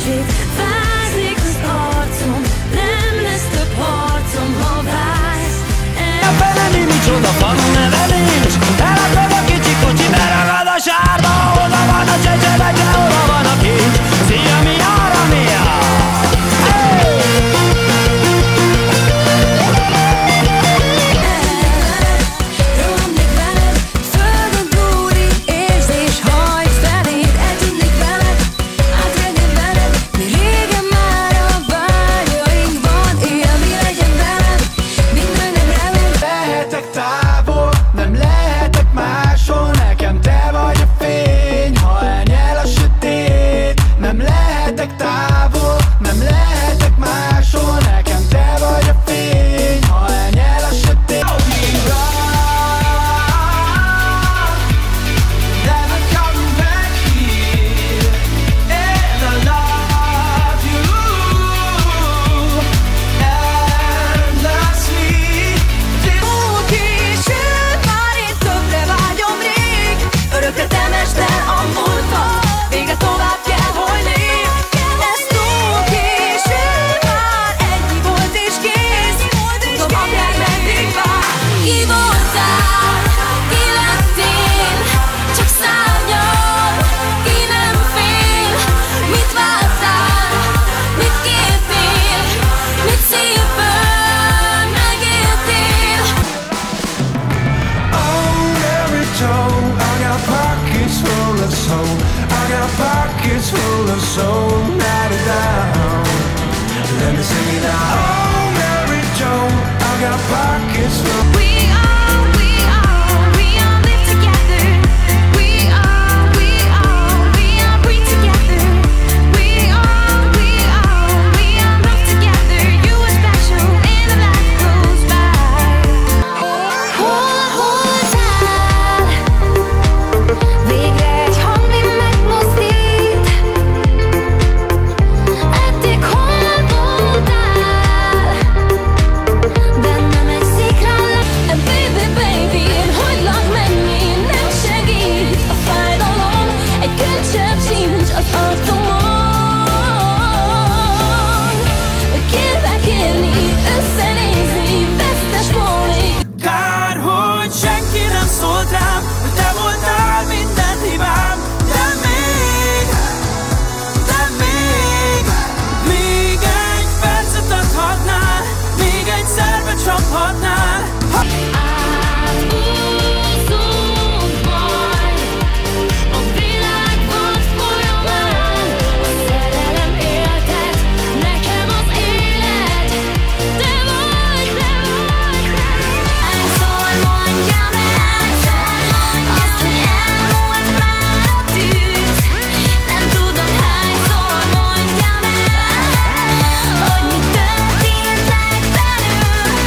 szét. Fázik az arcom, nem lesz több harcom, ha vársz. A felemi micsoda falu neve nincs. Elakad a kicsi kocsi, beragad a sárba. Oda van a csecsemege, oda van a kincs. Szia, mi arra, mi pockets full of soul, not a down. Let me sing it out. Oh, Mary Joe, I got pockets full. We all live together. We all breathe together. We all love together. You are special and the life goes by. Hold végre egy hangni megmozdít. Eddig hol voltál? Bennem egy szikra baby, én hagylak menni, nem segít a fájdalom. Egy könycsepp sincs az arcomon. Kérlek élni, összenézni, vesztes volni. Kár, hogy senki nem szólt rám, hogy te voltál minden hibám. De még egy percet adhatnál, még egy szerbe csaphatnál. Átúszunk majd a világ vad folyamán. A szerelem éltet, nekem az élet. Te vagy. Szóval mondjam el azt, hogy elmúlt már a tűz. Nem tudom hányszor mondjam el, hogy mi történt legfelül.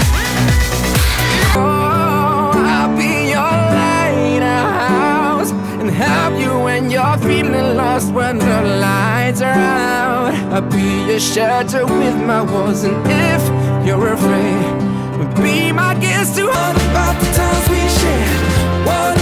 I'll be your lighthouse and help you when you're feeling lost when the lights are out. I'll be your shelter with my walls, and if you're afraid, be my guest to all about the times we shared. What